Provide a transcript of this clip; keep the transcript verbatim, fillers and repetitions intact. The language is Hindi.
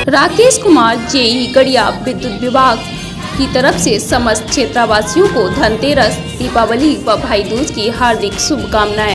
राकेश कुमार जेई गड़िया विद्युत विभाग की तरफ से समस्त क्षेत्रवासियों को धनतेरस, दीपावली व भाई दूज की हार्दिक शुभकामनाएं।